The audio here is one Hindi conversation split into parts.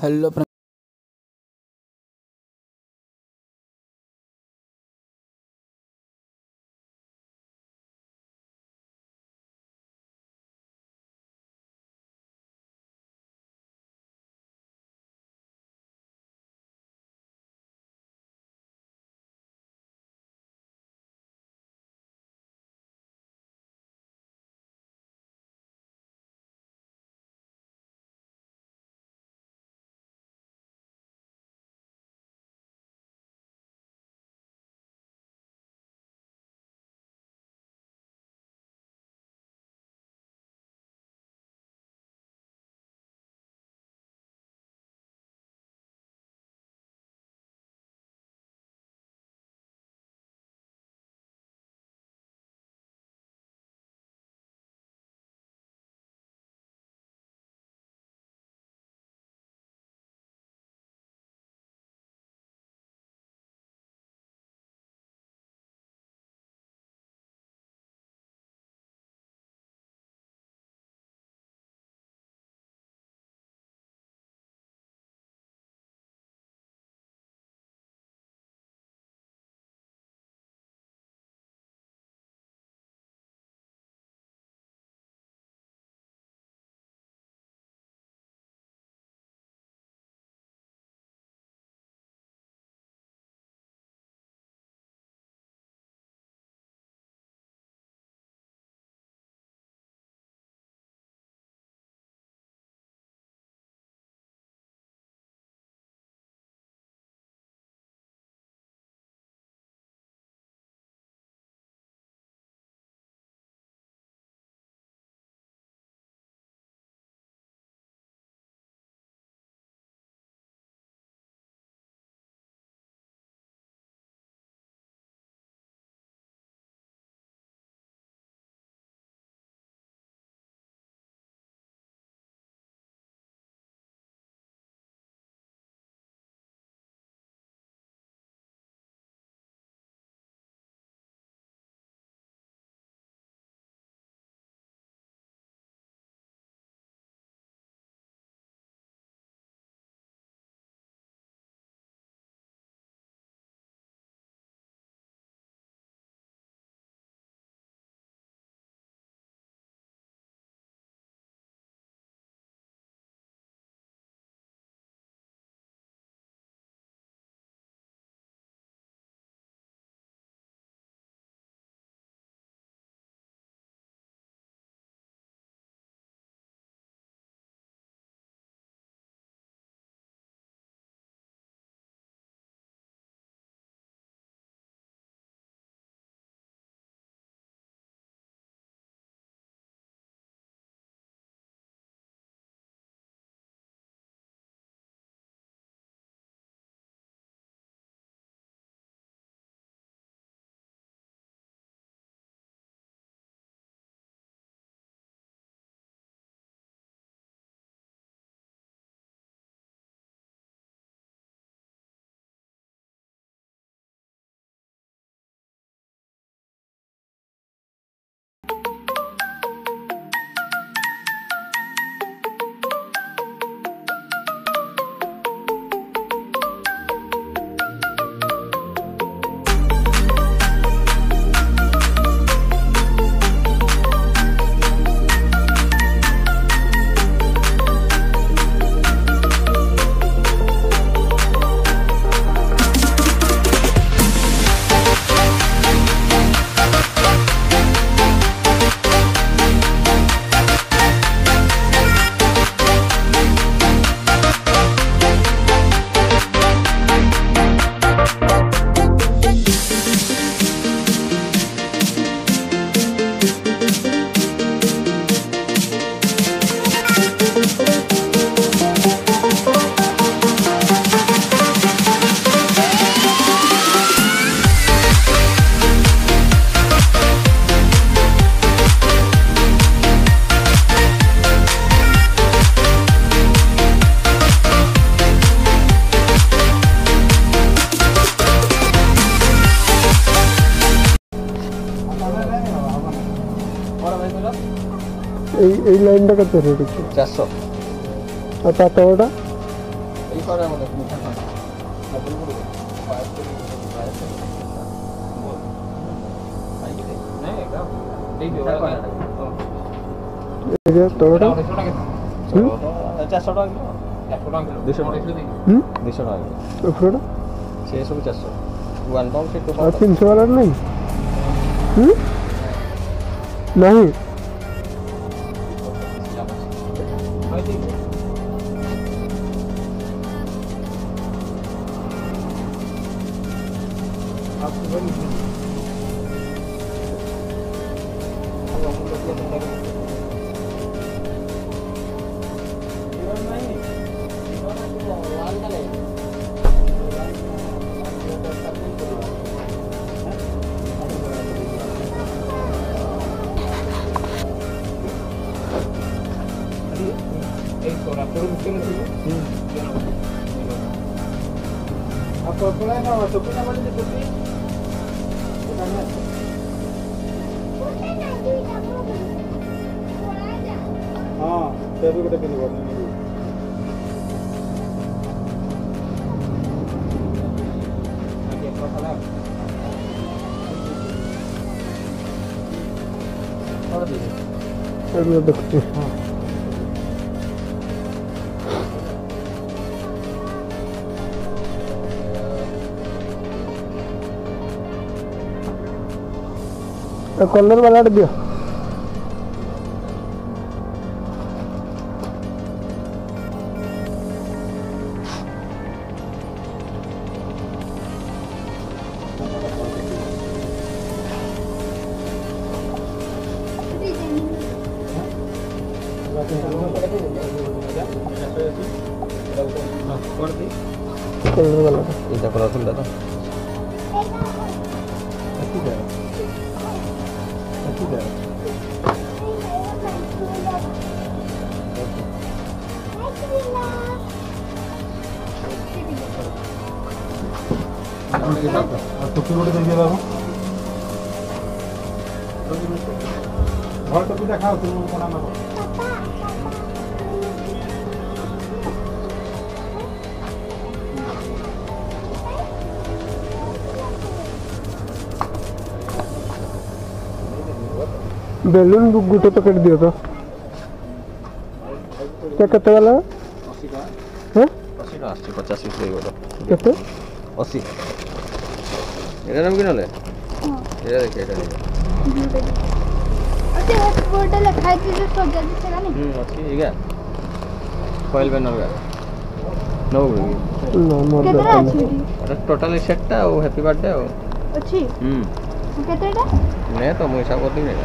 हेलो এই লাইনটা কত রেট 400 আর পাতাওটা এই করে আমাদের মিঠা খাওয়া ডাবল করে পাঁচ করে পাঁচ করে আইকে দে না এটা এই দিও এই যে তোড়া 400 টাকা 400 টাকা কিলো 100 টাকা কিলো 200 টাকা 200 টাকা ওফরটা সে সব 400 वन पाउंड से तो और 300 वाला नहीं नहीं apa pula na topi na balik topi bukannya हां तेरे को कितनी बार नहीं आगे तो साला और दे अरे देखते हां कलर वाला दियो कलर वाला इधर कलर सुन दे तो टोपी गोटे देखिए बाबू घर टोपी देखाओ तुम कौन नब बेलून गुटे पैकेट दियो तो क्या कहते वाला 80 का हैं 80 का 50 से बोलो कहते 80 এর নাম কি নলে এটা দেখে এটা নিয়ে আচ্ছা বোর্ডে লেখা আছে যে সজ্জা দিছে না ଅଛି ଏଇଗା ଫଏଲ ବ୍ୟାନର ଗା ନଉ କେତେଟା ଅଛି ଏଟା ଟୋଟାଲି ସେଟଟା ଆଉ ହ୍ୟାପି ବାର୍ଥଡେ ଆଉ ଅଛି କେତେଟା ନେ ତ ମୁଁ ହିସାବ କରିଦେବି ଏଟା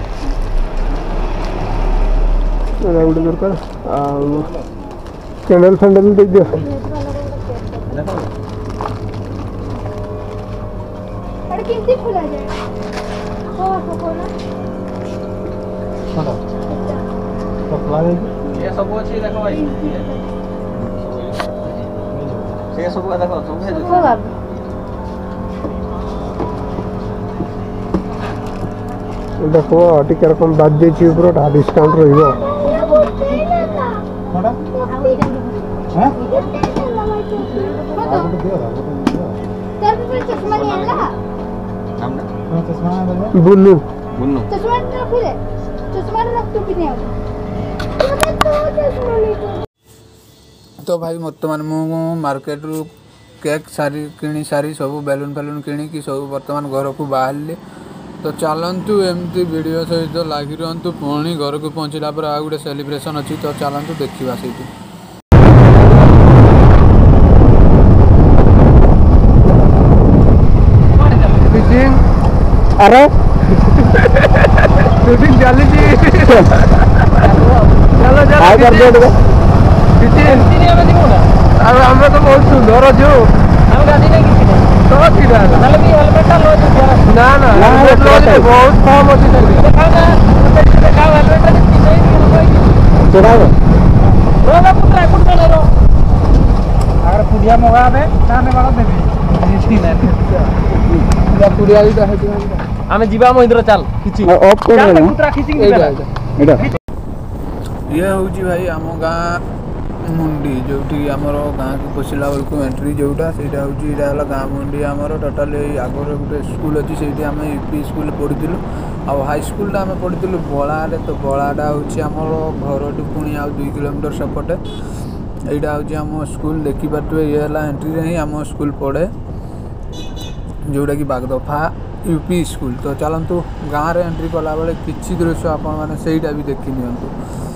एरा उडे दरकार आ कैंडल फैंडल दे दियो अरे किंती खुला जाए हो खोला ये सब अच्छी देखो भाई से सब देखो सब है देखो टिके रकम बाद दे छी ऊपर डिस्काउंट रहिबो कोडा हैं तर पे चश्मा नहीं आला नाम ना चश्मा बुन्नू बुन्नू चश्मा रखले चश्मा रख तो किने तो भाई बर्तमान मु मार्केट रु केक सारी किणी सारी सब बेलून फेलून किणी कि सब बर्तमान घर को बाहर तो चलतु एमती वीडियो सहित लगी रुहतु पुणी घर को पहुँचला पर आ गोटे सेलिब्रेशन अच्छी तो चलतु देखा से अरे शूटिंग चली चलो चलो आम तो बहुत सुंदर अच्छु ना ना बहुत कम अच्छी पुड़िया मगावे पुड़िया आमे जीवा महिंद्र चल किछि ऑफ कर पुत्रा खिचिंग ये हूँ भाई आम गाँ मुंडी जोटी आमर गाँ को पशिला बेलू एंट्री जोटा से गाँ मुंडी आमर टोटाली आगर गोटे स्कूल अच्छी से आम यूपी स्कूल पढ़ी आ हाई स्कूलटा आम पढ़ी बड़े तो बड़ाटा हूँ घर पुणी आ 2 किलोमीटर सेपटे यहाँ हूँ आम स्कूल देखिपे ये एंट्री ही आम स्कूल पढ़े जोटा कि बागदफा यूपी स्कूल। तो चलतु गाँव में एंट्री कला बेले किसी दृश्य आपण मैंने भी देखी नियंतु।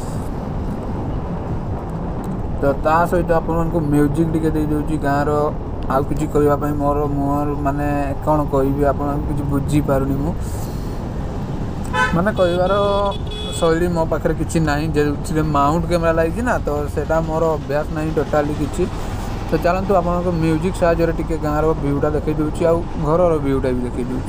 तो ता सहित आपको म्यूजिक टिके दे दूँ गाँव आउ कि कहवाई मोर मुहर माने कौन कहि आप कि बुझी पारुनी मु माने कहबार शैली मो पाखे किसी ना जो माउंट कैमेरा लगी ना तो सेटा मोर अभ्यास नहीं टोटाली किसी। तो चलतु आपको म्यूजिक साहाय्य टिके गाँव व्यूटा देखी दूँ आउ घर व्यूटा भी देखी दूँ।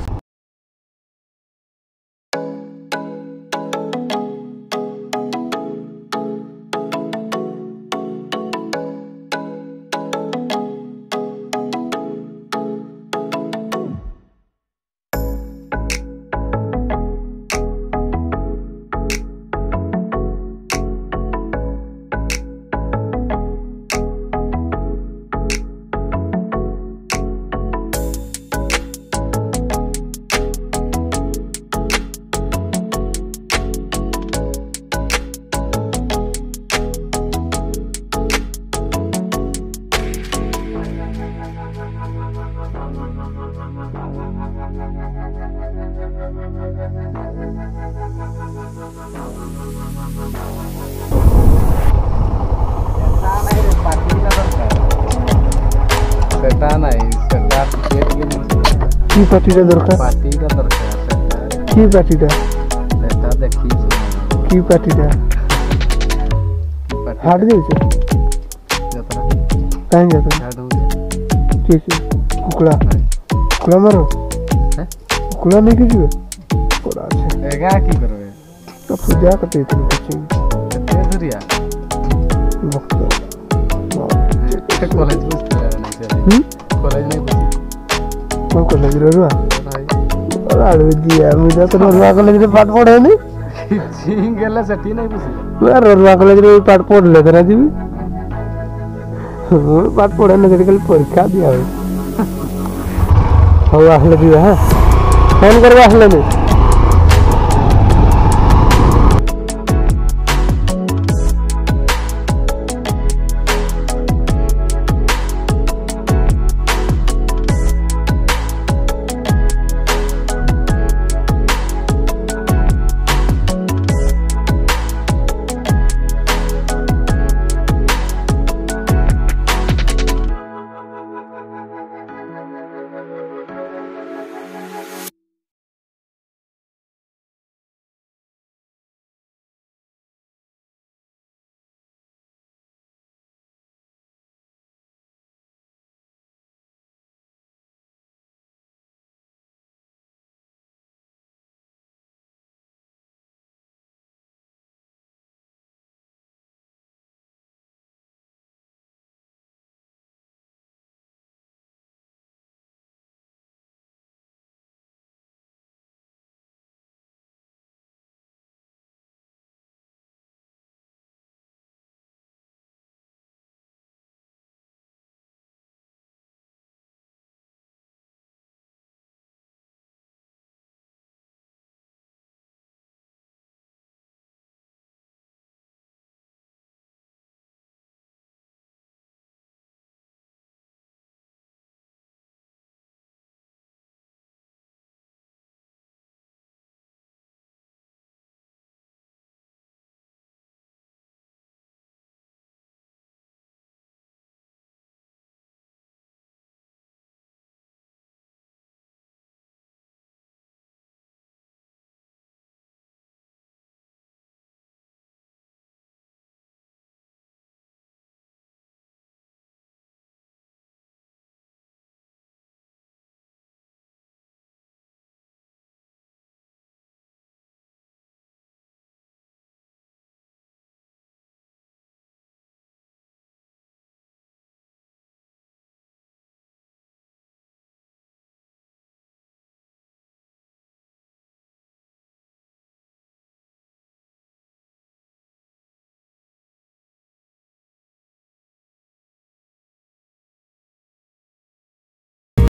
की पार्टीटा दरकार पार्टीटा दरकार की पार्टीटा सेटा देखी की पार्टीटा हाट जाउछ जतरा काहे जाता हाट हो ठीक है कुकड़ा कुकड़ा मारो हैं कुकड़ा नहीं के जीवे कुकड़ा আছে एगा की करबे तो पूजा करते थे कुछ केते धरिया वक्त कॉलेज में नहीं कॉलेज नहीं कौन कॉलेज रे रुआ भाई अरे दिया मुझे तो रुआ कॉलेज रे पाठ पढ़े नहीं सिंग गेला सेठी नहीं बुझी यार रुआ कॉलेज रे पाठ पढ़ ले तरा जी पाठ पढ़े ना कल परीक्षा दिया हो आसले दिया हां फोन करवा आसले नहीं